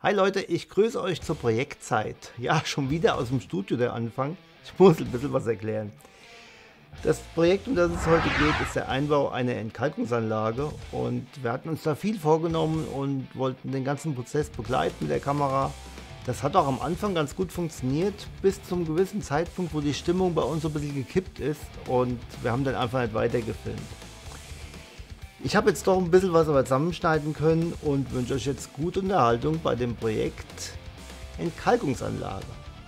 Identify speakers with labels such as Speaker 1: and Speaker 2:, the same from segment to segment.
Speaker 1: Hi Leute, ich grüße euch zur Projektzeit. Ja, schon wieder aus dem Studio der Anfang. Ich muss ein bisschen was erklären. Das Projekt, um das es heute geht, ist der Einbau einer Entkalkungsanlage und wir hatten uns da viel vorgenommen und wollten den ganzen Prozess begleiten mit der Kamera. Das hat auch am Anfang ganz gut funktioniert, bis zum gewissen Zeitpunkt, wo die Stimmung bei uns so ein bisschen gekippt ist und wir haben dann einfach nicht weitergefilmt. Ich habe jetzt doch ein bisschen was aber zusammenschneiden können und wünsche euch jetzt gute Unterhaltung bei dem Projekt Entkalkungsanlage.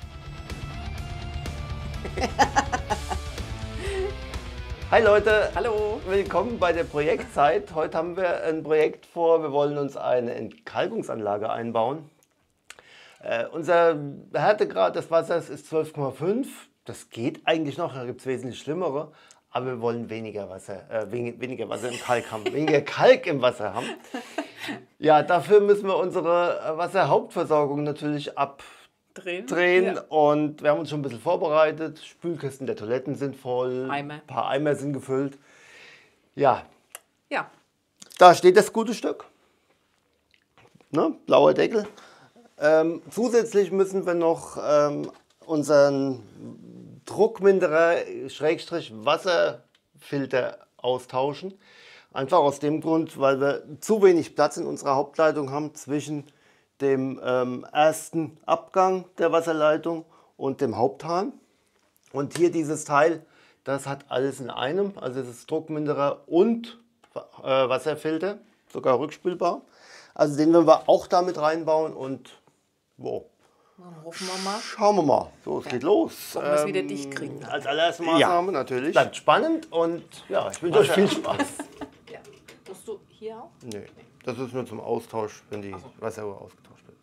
Speaker 1: Hi Leute,
Speaker 2: hallo,
Speaker 1: willkommen bei der Projektzeit. Heute haben wir ein Projekt vor, wir wollen uns eine Entkalkungsanlage einbauen. Unser Härtegrad des Wassers ist 12,5. Das geht eigentlich noch, da gibt es wesentlich schlimmere. Aber wir wollen weniger Wasser im Kalk haben, weniger Kalk im Wasser haben. Ja, dafür müssen wir unsere Wasserhauptversorgung natürlich abdrehen. Ja. Und wir haben uns schon ein bisschen vorbereitet. Spülkästen der Toiletten sind voll, ein paar Eimer sind gefüllt. Ja, da steht das gute Stück. Ne? Blauer Deckel. Zusätzlich müssen wir noch unseren Druckminderer / Wasserfilter austauschen. Einfach aus dem Grund, weil wir zu wenig Platz in unserer Hauptleitung haben zwischen dem ersten Abgang der Wasserleitung und dem Haupthahn. Und hier dieses Teil, das hat alles in einem, also das ist Druckminderer und Wasserfilter, sogar rückspülbar. Also den werden wir auch damit reinbauen und wow.
Speaker 2: Dann hoffen wir mal.
Speaker 1: Schauen wir mal. So, es geht los.
Speaker 2: Ob wir es wieder dicht kriegen.
Speaker 1: Als allererste Maßnahme natürlich. Bleibt spannend und ja, ich wünsche euch viel Spaß.
Speaker 2: Ja. Musst du hier auch?
Speaker 1: Nee, das ist nur zum Austausch, wenn die Wasseruhr ausgetauscht wird.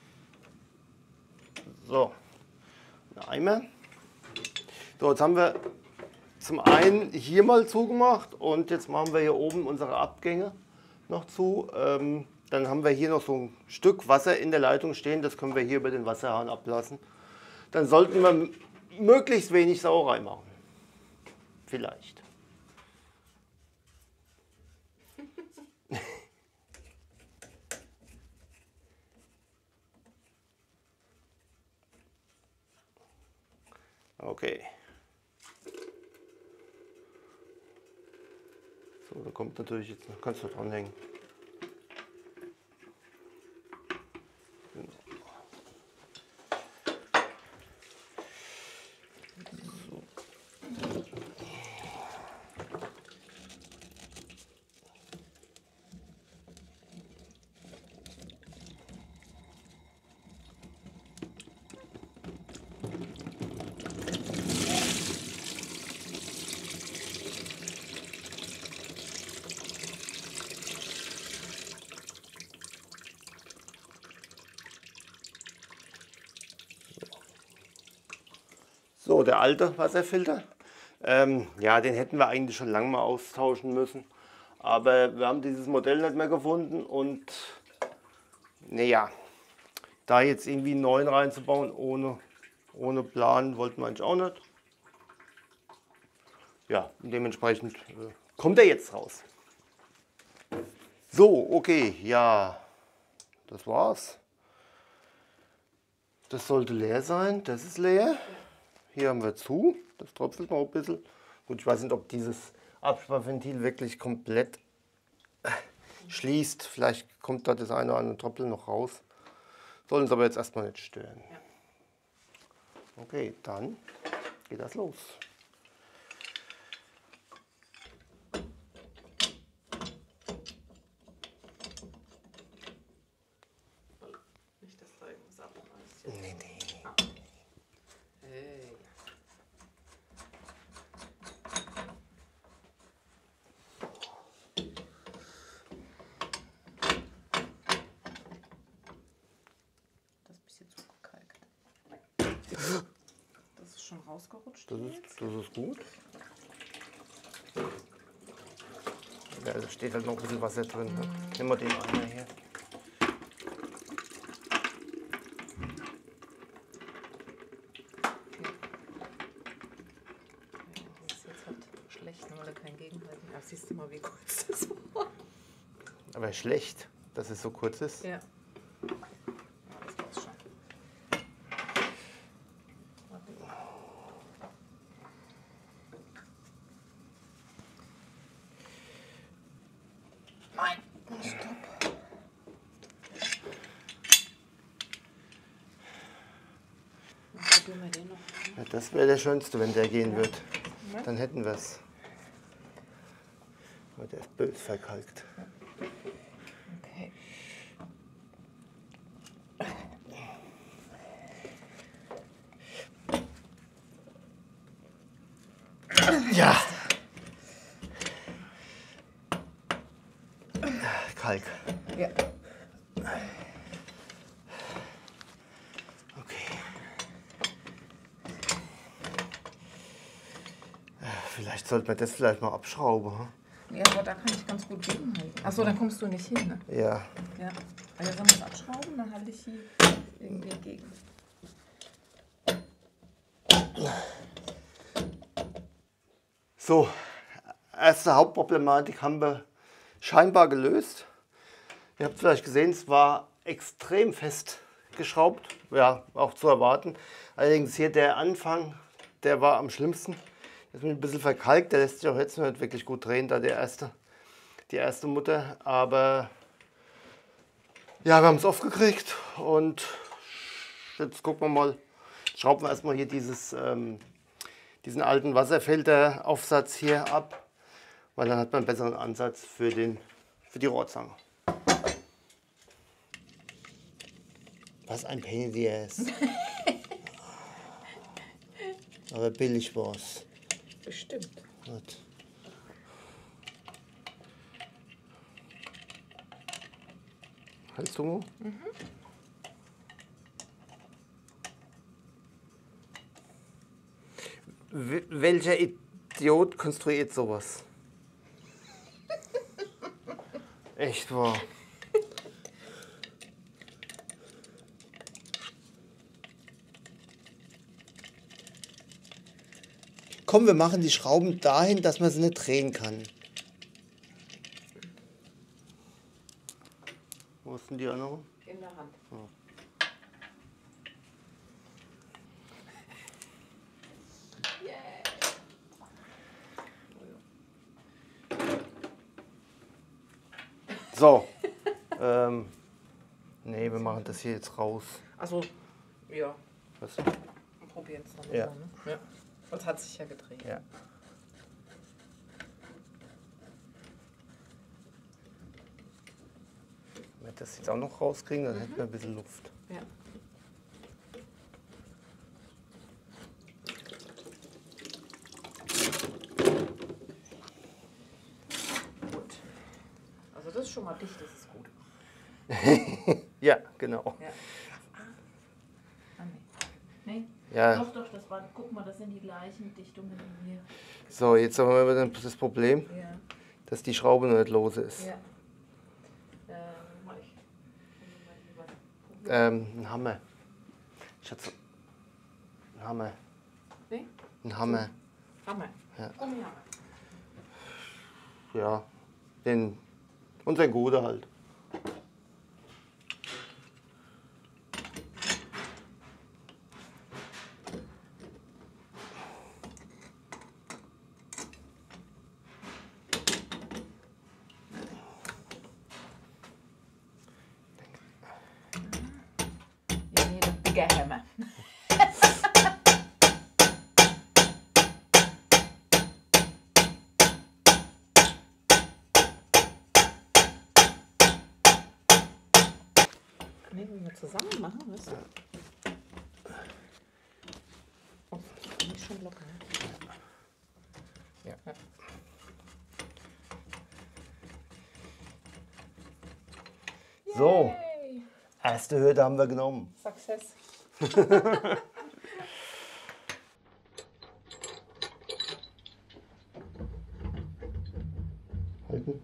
Speaker 1: So, ein Eimer. So, jetzt haben wir zum einen hier mal zugemacht und jetzt machen wir hier oben unsere Abgänge noch zu. Dann haben wir hier noch so ein Stück Wasser in der Leitung stehen, das können wir hier über den Wasserhahn ablassen. Dann sollten wir möglichst wenig Sauerei machen. Vielleicht. Okay. So, da kommt natürlich jetzt noch, kannst du dranhängen. So, der alte Wasserfilter, ja, den hätten wir eigentlich schon lange mal austauschen müssen, aber wir haben dieses Modell nicht mehr gefunden und naja, da jetzt irgendwie einen neuen reinzubauen ohne Plan wollten wir eigentlich auch nicht. Ja, dementsprechend kommt er jetzt raus. So, okay, ja, das war's. Das sollte leer sein, das ist leer. Hier haben wir zu, das tröpfelt noch ein bisschen. Gut, ich weiß nicht, ob dieses Absperrventil wirklich komplett schließt. Vielleicht kommt da das eine oder andere Tröpfel noch raus. Soll uns aber jetzt erstmal nicht stören. Okay, dann geht das los.
Speaker 2: Nicht, dass da irgendwas abreißt.
Speaker 1: Nee.
Speaker 2: Hey. Das ist ein bisschen zugekalkt. Das ist schon rausgerutscht.
Speaker 1: Das ist gut. Ja, da steht halt noch ein bisschen Wasser drin. Ne? Nehmen wir den Eimer hier.
Speaker 2: Weil er kein Gegenhalten hat. Siehst du mal, wie kurz das war.
Speaker 1: Aber schlecht, dass es so kurz ist.
Speaker 2: Ja. Probieren wir den noch.
Speaker 1: Ja, das wäre der schönste, wenn der gehen
Speaker 2: Ja.
Speaker 1: wird.
Speaker 2: Ja.
Speaker 1: Dann hätten wir es. Aber der ist böse verkalkt.
Speaker 2: Okay.
Speaker 1: Ja. Kalk.
Speaker 2: Ja.
Speaker 1: Okay. Vielleicht sollte man das vielleicht mal abschrauben. Hm?
Speaker 2: Ja, aber da kann ich ganz gut gegenhalten. Achso, dann kommst du nicht hin, ne?
Speaker 1: Ja.
Speaker 2: Ja. Also sollen wir es abschrauben, dann halte ich hier irgendwie gegen.
Speaker 1: So, erste Hauptproblematik haben wir scheinbar gelöst. Ihr habt vielleicht gesehen, es war extrem fest geschraubt, ja, auch zu erwarten. Allerdings hier der Anfang, der war am schlimmsten. Der ist ein bisschen verkalkt, der lässt sich auch jetzt noch nicht wirklich gut drehen, da die erste Mutter. Aber ja, wir haben es aufgekriegt und jetzt gucken wir mal, schrauben wir erstmal hier diesen alten Wasserfilteraufsatz hier ab, weil dann hat man einen besseren Ansatz für die Rohrzange. Was ein Pain in the ass. Aber billig war's.
Speaker 2: Bestimmt.
Speaker 1: Gut. Hältst du mal? Welcher Idiot konstruiert sowas? Echt wahr. Komm, wir machen die Schrauben dahin, dass man sie nicht drehen kann. Wo ist denn die andere?
Speaker 2: In der Hand.
Speaker 1: So. Nee, wir machen das hier jetzt raus.
Speaker 2: Also, ja.
Speaker 1: Was?
Speaker 2: Wir probieren es dann
Speaker 1: Ja.
Speaker 2: mal. Ne? Ja. Und es hat sich ja gedreht.
Speaker 1: Ja. Wenn wir das jetzt auch noch rauskriegen, dann hätten wir ein bisschen Luft.
Speaker 2: Ja. Gut. Also das ist schon mal dicht, das ist gut.
Speaker 1: Ja, genau.
Speaker 2: Ja. Ah, nee. Nee?
Speaker 1: Ja.
Speaker 2: Doch, das war, guck mal, das sind die gleichen Dichtungen wie hier.
Speaker 1: So, jetzt haben wir dann das Problem,
Speaker 2: Ja.
Speaker 1: dass die Schraube noch nicht lose ist.
Speaker 2: Ja. Mach ich.
Speaker 1: Ein Hammer. Schatz, ein Hammer.
Speaker 2: Nee?
Speaker 1: Ein Hammer.
Speaker 2: Hammer.
Speaker 1: Ja.
Speaker 2: Oh, ja.
Speaker 1: Ja, unseren Gute halt.
Speaker 2: You need a bigger hammer. Nee, wenn wir zusammen machen, weißt du? Oh, das bin ich schon locker. Ne?
Speaker 1: Ja. So,
Speaker 2: Yay.
Speaker 1: erste Hürde haben wir genommen.
Speaker 2: Success.
Speaker 1: Halten.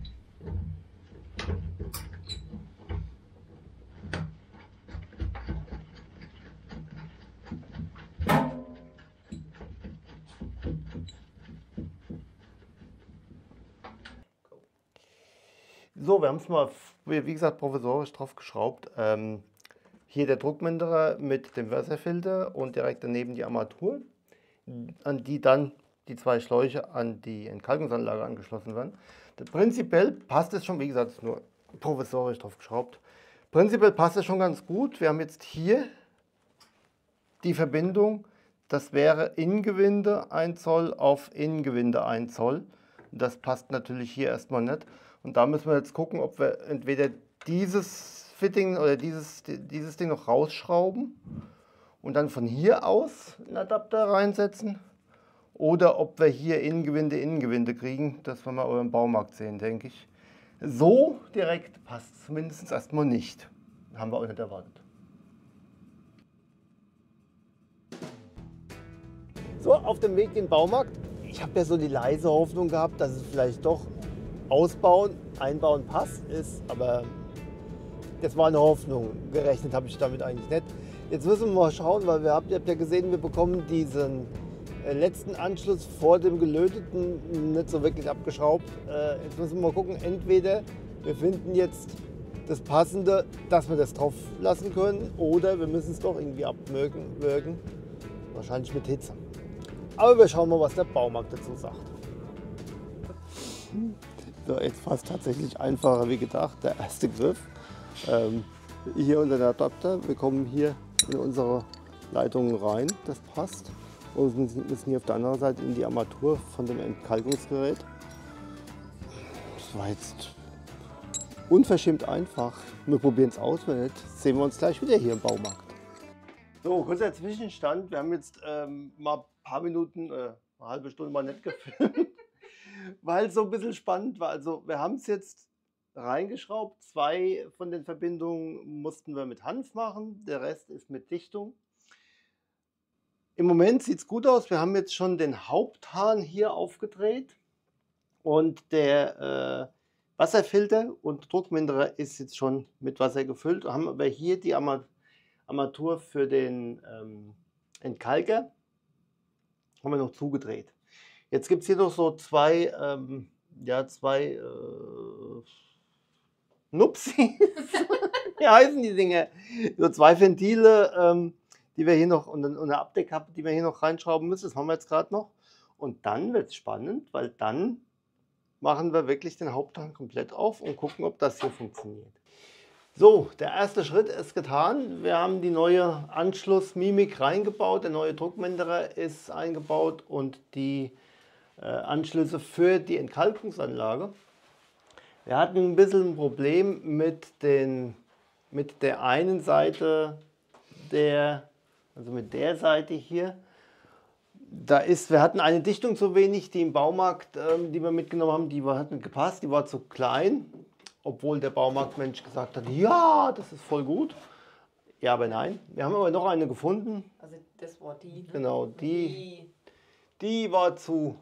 Speaker 1: So, wir haben es mal, wie gesagt, provisorisch drauf geschraubt. Hier der Druckminderer mit dem Wasserfilter und direkt daneben die Armatur, an die dann die zwei Schläuche an die Entkalkungsanlage angeschlossen werden. Prinzipiell passt es schon, wie gesagt, es ist nur provisorisch drauf geschraubt. Prinzipiell passt es schon ganz gut. Wir haben jetzt hier die Verbindung, das wäre Innengewinde 1 Zoll auf Innengewinde 1 Zoll. Das passt natürlich hier erstmal nicht. Und da müssen wir jetzt gucken, ob wir entweder dieses Fitting oder dieses Ding noch rausschrauben und dann von hier aus einen Adapter reinsetzen. Oder ob wir hier Innengewinde kriegen. Das werden wir aber im Baumarkt sehen, denke ich. So direkt passt es zumindest erstmal nicht. Haben wir auch nicht erwartet. So, auf dem Weg in den Baumarkt. Ich habe ja so die leise Hoffnung gehabt, dass es vielleicht doch ausbauen, einbauen, Pass ist. Aber das war eine Hoffnung. Gerechnet habe ich damit eigentlich nicht. Jetzt müssen wir mal schauen, weil ihr habt ja gesehen, wir bekommen diesen letzten Anschluss vor dem gelöteten nicht so wirklich abgeschraubt. Jetzt müssen wir mal gucken, entweder wir finden jetzt das Passende, dass wir das drauf lassen können, oder wir müssen es doch irgendwie abwürgen. Wahrscheinlich mit Hitze. Aber wir schauen mal, was der Baumarkt dazu sagt. So, jetzt fast tatsächlich einfacher wie gedacht. Der erste Griff. Hier unter der Adapter. Wir kommen hier in unsere Leitungen rein. Das passt. Und wir müssen hier auf der anderen Seite in die Armatur von dem Entkalkungsgerät. Das war jetzt unverschämt einfach. Wir probieren es aus. Wenn nicht, sehen wir uns gleich wieder hier im Baumarkt. So, kurzer Zwischenstand. Wir haben jetzt mal ein paar Minuten, eine halbe Stunde mal nicht gefilmt, weil es so ein bisschen spannend war. Also wir haben es jetzt reingeschraubt. 2 von den Verbindungen mussten wir mit Hanf machen. Der Rest ist mit Dichtung. Im Moment sieht es gut aus. Wir haben jetzt schon den Haupthahn hier aufgedreht und der Wasserfilter und Druckminderer ist jetzt schon mit Wasser gefüllt. Haben aber hier die Armatur für den Entkalker haben wir noch zugedreht. Jetzt gibt es hier noch so zwei Nupsi, wie heißen die Dinge? So 2 Ventile, die wir hier noch und eine Abdeckkappe, die wir hier noch reinschrauben müssen. Das haben wir jetzt gerade noch. Und dann wird es spannend, weil dann machen wir wirklich den Haupthahn komplett auf und gucken, ob das hier funktioniert. So, der erste Schritt ist getan. Wir haben die neue Anschlussmimik reingebaut. Der neue Druckminderer ist eingebaut und die Anschlüsse für die Entkalkungsanlage. Wir hatten ein bisschen ein Problem mit der einen Seite, also mit der Seite hier. Wir hatten eine Dichtung zu wenig, die im Baumarkt, die wir mitgenommen haben, hat nicht gepasst, die war zu klein. Obwohl der Baumarktmensch gesagt hat, ja, das ist voll gut. Ja, aber nein. Wir haben aber noch eine gefunden.
Speaker 2: Also das war die. Ne?
Speaker 1: Genau, die war zu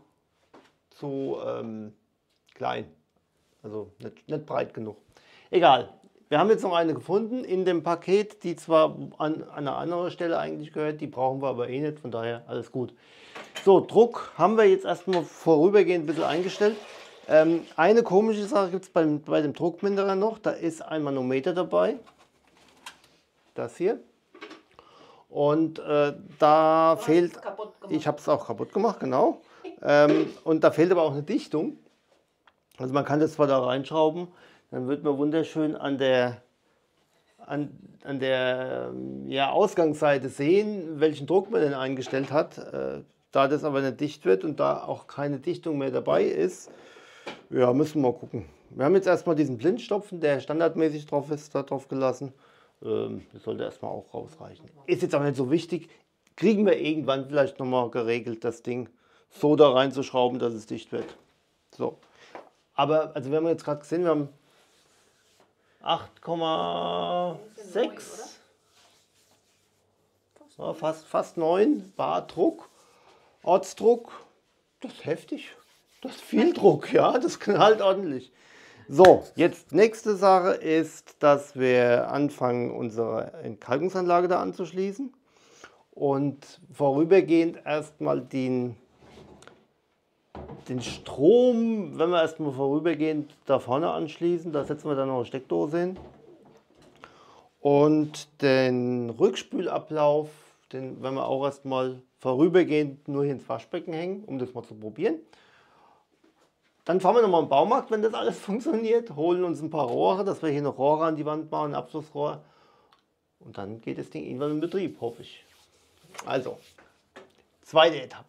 Speaker 1: klein. Also nicht breit genug. Egal. Wir haben jetzt noch eine gefunden in dem Paket, die zwar an einer anderen Stelle eigentlich gehört, die brauchen wir aber eh nicht, von daher alles gut. So, Druck haben wir jetzt erstmal vorübergehend ein bisschen eingestellt. Eine komische Sache gibt es bei dem Druckminderer noch, da ist ein Manometer dabei, das hier. Und da fehlt, ich habe es auch kaputt gemacht, genau. Und da fehlt aber auch eine Dichtung. Also man kann das zwar da reinschrauben, dann wird man wunderschön an der Ausgangsseite sehen, welchen Druck man denn eingestellt hat. Da das aber nicht dicht wird und da auch keine Dichtung mehr dabei ist, ja, müssen wir mal gucken. Wir haben jetzt erstmal diesen Blindstopfen, der standardmäßig drauf ist, da drauf gelassen. Das sollte erstmal auch rausreichen. Ist jetzt auch nicht so wichtig. Kriegen wir irgendwann vielleicht nochmal geregelt, das Ding so da reinzuschrauben, dass es dicht wird. So. Aber, also wir haben jetzt gerade gesehen, wir haben 8,6, ja, fast 9 Bar Druck, Ortsdruck. Das ist heftig. Das ist viel Druck, ja, das knallt ordentlich. So, jetzt nächste Sache ist, dass wir anfangen, unsere Entkalkungsanlage da anzuschließen und vorübergehend erstmal den Strom, wenn wir erstmal vorübergehend da vorne anschließen, da setzen wir dann noch eine Steckdose hin. Und den Rückspülablauf, den werden wir auch erstmal vorübergehend nur hier ins Waschbecken hängen, um das mal zu probieren. Dann fahren wir nochmal im Baumarkt, wenn das alles funktioniert, holen uns ein paar Rohre, dass wir hier noch Rohre an die Wand machen, ein Abflussrohr. Und dann geht das Ding irgendwann in Betrieb, hoffe ich. Also, zweite Etappe.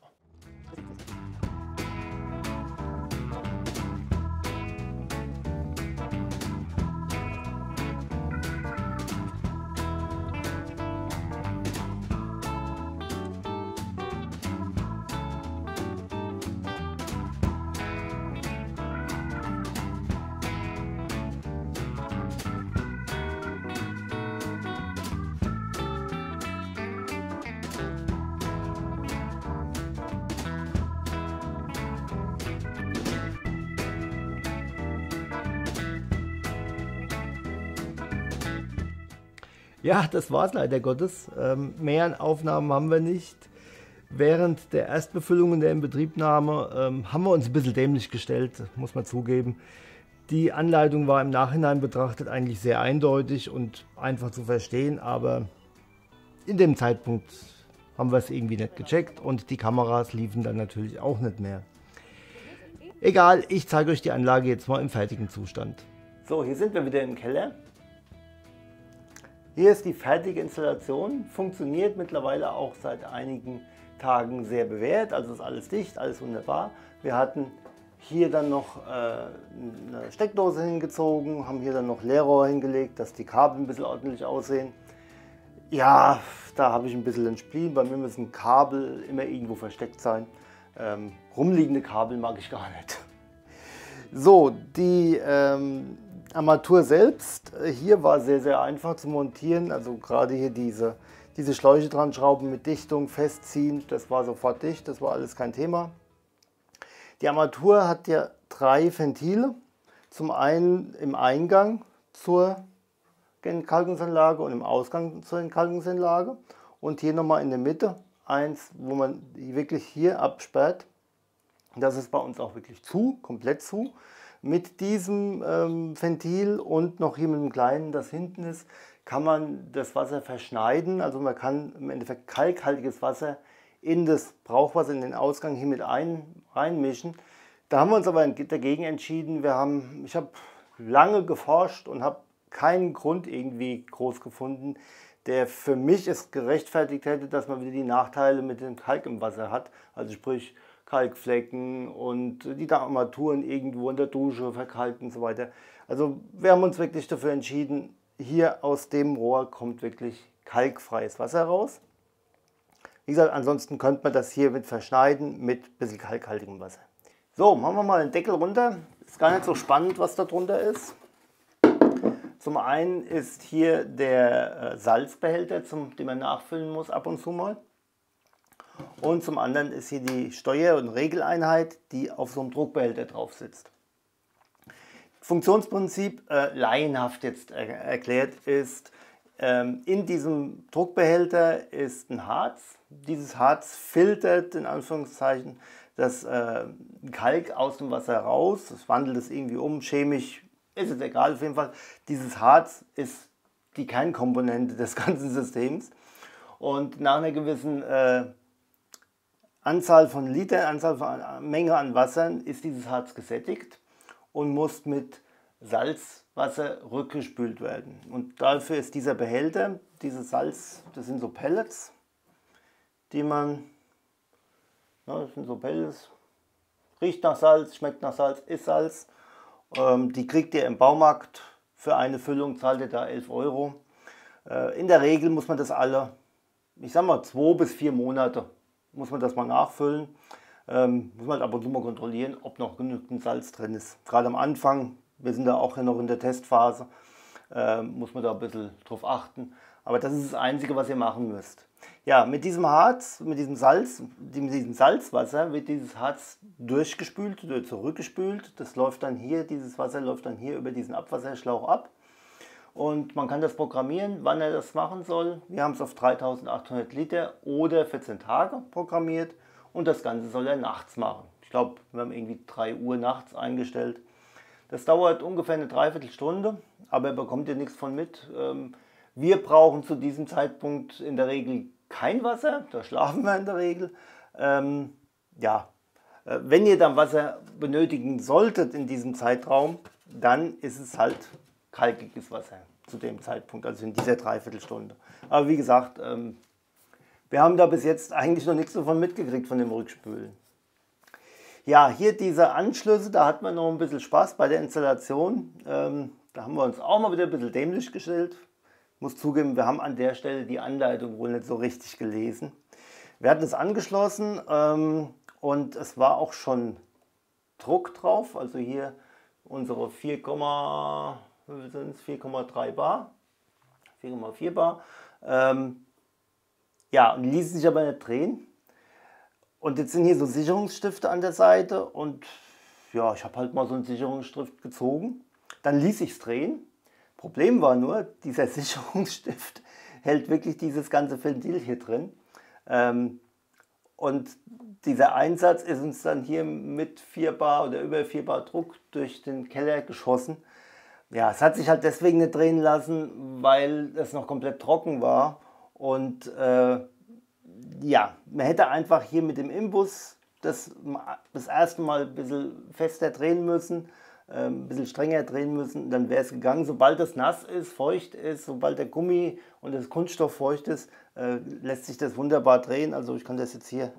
Speaker 1: Ja, das war's leider Gottes. Mehr Aufnahmen haben wir nicht. Während der Erstbefüllung und der Inbetriebnahme haben wir uns ein bisschen dämlich gestellt, muss man zugeben. Die Anleitung war im Nachhinein betrachtet eigentlich sehr eindeutig und einfach zu verstehen, aber in dem Zeitpunkt haben wir es irgendwie nicht gecheckt und die Kameras liefen dann natürlich auch nicht mehr. Egal, ich zeige euch die Anlage jetzt mal im fertigen Zustand. So, hier sind wir wieder im Keller. Hier ist die fertige Installation, funktioniert mittlerweile auch seit einigen Tagen sehr bewährt, also ist alles dicht, alles wunderbar. Wir hatten hier dann noch eine Steckdose hingezogen, haben hier dann noch Leerrohr hingelegt, dass die Kabel ein bisschen ordentlich aussehen. Ja, da habe ich ein bisschen den Spleen, bei mir müssen Kabel immer irgendwo versteckt sein. Rumliegende Kabel mag ich gar nicht. So, die Armatur selbst, hier war sehr, sehr einfach zu montieren. Also gerade hier diese Schläuche dran schrauben mit Dichtung, festziehen, das war sofort dicht, das war alles kein Thema. Die Armatur hat ja 3 Ventile. Zum einen im Eingang zur Entkalkungsanlage und im Ausgang zur Entkalkungsanlage. Und hier nochmal in der Mitte eins, wo man wirklich hier absperrt. Das ist bei uns auch wirklich zu, komplett zu. Mit diesem Ventil und noch hier mit dem kleinen, das hinten ist, kann man das Wasser verschneiden. Also man kann im Endeffekt kalkhaltiges Wasser in das Brauchwasser, in den Ausgang hier mit reinmischen. Da haben wir uns aber dagegen entschieden. Ich habe lange geforscht und habe keinen Grund irgendwie groß gefunden, der für mich es gerechtfertigt hätte, dass man wieder die Nachteile mit dem Kalk im Wasser hat. Also sprich Kalkflecken und die Armaturen irgendwo in der Dusche verkalkt und so weiter. Also wir haben uns wirklich dafür entschieden, hier aus dem Rohr kommt wirklich kalkfreies Wasser raus. Wie gesagt, ansonsten könnte man das hier mit verschneiden mit ein bisschen kalkhaltigem Wasser. So, machen wir mal den Deckel runter. Ist gar nicht so spannend, was da drunter ist. Zum einen ist hier der Salzbehälter, den man nachfüllen muss ab und zu mal. Und zum anderen ist hier die Steuer- und Regeleinheit, die auf so einem Druckbehälter drauf sitzt. Funktionsprinzip, laienhaft jetzt erklärt, ist, in diesem Druckbehälter ist ein Harz. Dieses Harz filtert in Anführungszeichen das Kalk aus dem Wasser raus. Es wandelt es irgendwie um, chemisch ist es egal. Auf jeden Fall, dieses Harz ist die Kernkomponente des ganzen Systems. Und nach einer gewissen Anzahl von Litern, Menge an Wasser ist dieses Harz gesättigt und muss mit Salzwasser rückgespült werden. Und dafür ist dieser Behälter, dieses Salz, das sind so Pellets, die man, das sind so Pellets, riecht nach Salz, schmeckt nach Salz, ist Salz. Die kriegt ihr im Baumarkt für eine Füllung, zahlt ihr da 11 Euro. In der Regel muss man das alle, ich sag mal 2 bis 4 Monate, muss man das mal nachfüllen. Muss man ab und zu mal kontrollieren, ob noch genügend Salz drin ist. Gerade am Anfang, wir sind da auch noch in der Testphase, muss man da ein bisschen drauf achten. Aber das ist das Einzige, was ihr machen müsst. Ja, mit diesem Harz, mit diesem Salzwasser wird dieses Harz durchgespült oder zurückgespült. Das läuft dann hier, dieses Wasser läuft dann hier über diesen Abwasserschlauch ab. Und man kann das programmieren, wann er das machen soll. Wir haben es auf 3800 Liter oder 14 Tage programmiert. Und das Ganze soll er nachts machen. Ich glaube, wir haben irgendwie 3 Uhr nachts eingestellt. Das dauert ungefähr eine Dreiviertelstunde, aber bekommt ihr nichts von mit. Wir brauchen zu diesem Zeitpunkt in der Regel kein Wasser, da schlafen wir in der Regel. Wenn ihr dann Wasser benötigen solltet in diesem Zeitraum, dann ist es halt kalkiges Wasser zu dem Zeitpunkt, also in dieser Dreiviertelstunde. Aber wie gesagt, Wir haben da bis jetzt eigentlich noch nichts davon mitgekriegt von dem Rückspülen. Ja, hier diese Anschlüsse, da hat man noch ein bisschen Spaß bei der Installation. Da haben wir uns auch mal wieder ein bisschen dämlich gestellt. Ich muss zugeben, wir haben an der Stelle die Anleitung wohl nicht so richtig gelesen. Wir hatten es angeschlossen und es war auch schon Druck drauf. Also hier unsere 4,3 Bar, 4,4 Bar. Ja, und ließ sich aber nicht drehen. Und jetzt sind hier so Sicherungsstifte an der Seite und ja, ich habe halt mal so einen Sicherungsstift gezogen. Dann ließ ich es drehen. Problem war nur, dieser Sicherungsstift hält wirklich dieses ganze Ventil hier drin. Und dieser Einsatz ist uns dann hier mit 4 Bar oder über 4 Bar Druck durch den Keller geschossen. Ja, es hat sich halt deswegen nicht drehen lassen, weil es noch komplett trocken war. Und ja, man hätte einfach hier mit dem Imbus das erste Mal ein bisschen fester drehen müssen, ein bisschen strenger drehen müssen, dann wäre es gegangen. Sobald es nass ist, feucht ist, sobald der Gummi und das Kunststoff feucht ist, lässt sich das wunderbar drehen. Also ich kann das jetzt hier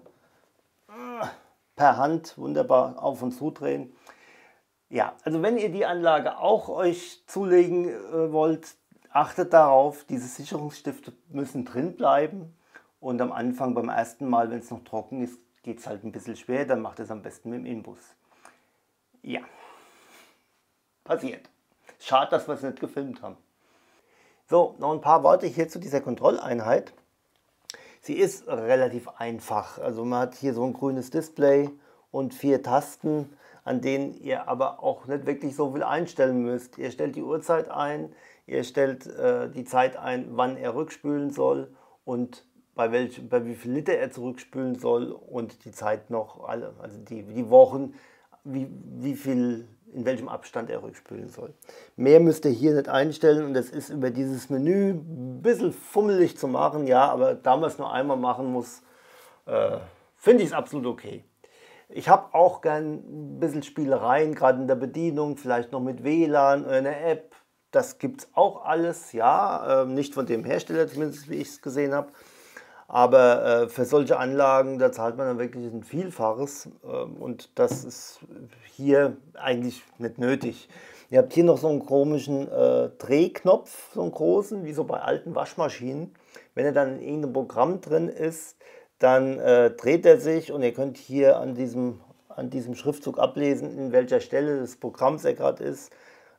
Speaker 1: per Hand wunderbar auf und zu drehen. Ja, also wenn ihr die Anlage auch euch zulegen wollt, achtet darauf, diese Sicherungsstifte müssen drin bleiben. Und am Anfang beim ersten Mal, wenn es noch trocken ist, geht es halt ein bisschen schwer, dann macht es am besten mit dem Imbus. Ja, passiert. Schade, dass wir es nicht gefilmt haben. So, noch ein paar Worte hier zu dieser Kontrolleinheit. Sie ist relativ einfach. Also man hat hier so ein grünes Display und 4 Tasten, an denen ihr aber auch nicht wirklich so viel einstellen müsst. Ihr stellt die Uhrzeit ein, ihr stellt die Zeit ein, wann er rückspülen soll und bei wie viel Liter er zurückspülen soll und die Zeit noch, also die Wochen, wie viel, in welchem Abstand er rückspülen soll. Mehr müsst ihr hier nicht einstellen und das ist über dieses Menü ein bisschen fummelig zu machen, ja, aber da man es nur einmal machen muss, finde ich es absolut okay. Ich habe auch gern ein bisschen Spielereien, gerade in der Bedienung, vielleicht noch mit WLAN oder einer App. Das gibt es auch alles, ja, nicht von dem Hersteller zumindest, wie ich es gesehen habe. Aber für solche Anlagen, da zahlt man dann wirklich ein Vielfaches und das ist hier eigentlich nicht nötig. Ihr habt hier noch so einen komischen Drehknopf, so einen großen, wie so bei alten Waschmaschinen. Wenn er dann in irgendeinem Programm drin ist, dann dreht er sich und ihr könnt hier an diesem Schriftzug ablesen, in welcher Stelle des Programms er gerade ist.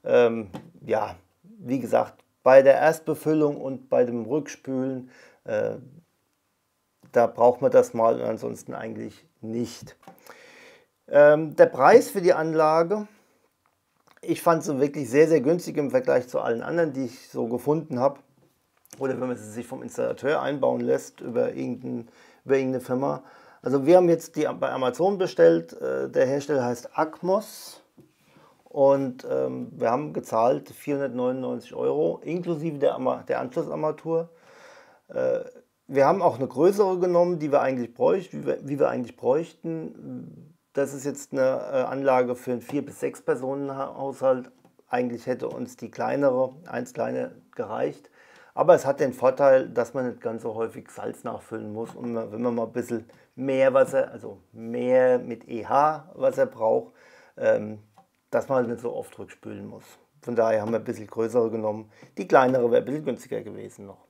Speaker 1: Ja, wie gesagt, bei der Erstbefüllung und bei dem Rückspülen, da braucht man das mal und ansonsten eigentlich nicht. Der Preis für die Anlage, ich fand sie wirklich sehr, sehr günstig im Vergleich zu allen anderen, die ich so gefunden habe. Oder wenn man sie sich vom Installateur einbauen lässt über irgendeine Firma. Also wir haben jetzt die bei Amazon bestellt, der Hersteller heißt Akmos und wir haben gezahlt 499 € inklusive der Anschlussarmatur. Wir haben auch eine größere genommen, die wir eigentlich bräuchten. Das ist jetzt eine Anlage für einen 4- bis 6 Personen Haushalt. Eigentlich hätte uns die kleinere, eins kleine, gereicht. Aber es hat den Vorteil, dass man nicht ganz so häufig Salz nachfüllen muss. Und wenn man mal ein bisschen mehr Wasser, also mehr mit EH-Wasser braucht, dass man halt nicht so oft rückspülen muss. Von daher haben wir ein bisschen größere genommen. Die kleinere wäre ein bisschen günstiger gewesen noch.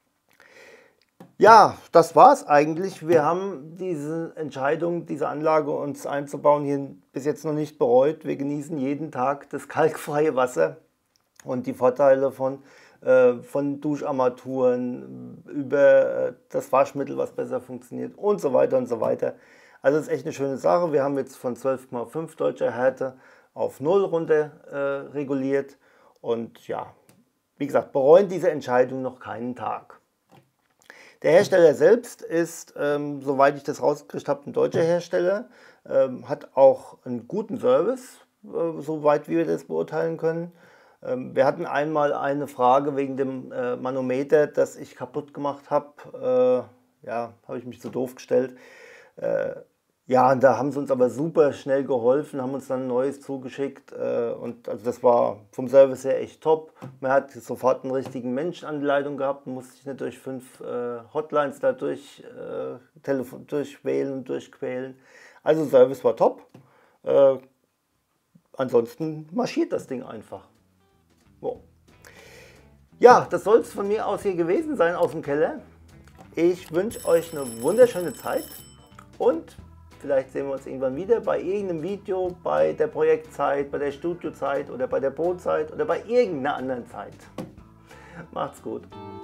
Speaker 1: Ja, das war es eigentlich. Wir haben diese Entscheidung, diese Anlage uns einzubauen, hier bis jetzt noch nicht bereut. Wir genießen jeden Tag das kalkfreie Wasser und die Vorteile von Duscharmaturen über das Waschmittel, was besser funktioniert und so weiter und so weiter. Also das ist echt eine schöne Sache. Wir haben jetzt von 12,5 deutscher Härte auf 0 runter reguliert und ja, wie gesagt, bereuen diese Entscheidung noch keinen Tag. Der Hersteller selbst ist, soweit ich das rausgekriegt habe, ein deutscher Hersteller, hat auch einen guten Service, soweit wir das beurteilen können. Wir hatten einmal eine Frage wegen dem Manometer, das ich kaputt gemacht habe. Ja, habe ich mich zu doof gestellt. Ja, und da haben sie uns aber super schnell geholfen, haben uns dann ein neues zugeschickt und also das war vom Service her echt top. Man hat sofort einen richtigen Menschen an die Leitung gehabt, musste sich nicht durch 5 Hotlines da durchwählen und durchquälen. Also Service war top. Ansonsten marschiert das Ding einfach. Wow. Ja, das soll es von mir aus hier gewesen sein aus dem Keller. Ich wünsche euch eine wunderschöne Zeit und vielleicht sehen wir uns irgendwann wieder bei irgendeinem Video, bei der Projektzeit, bei der Studiozeit oder bei der Brotzeit oder bei irgendeiner anderen Zeit. Macht's gut.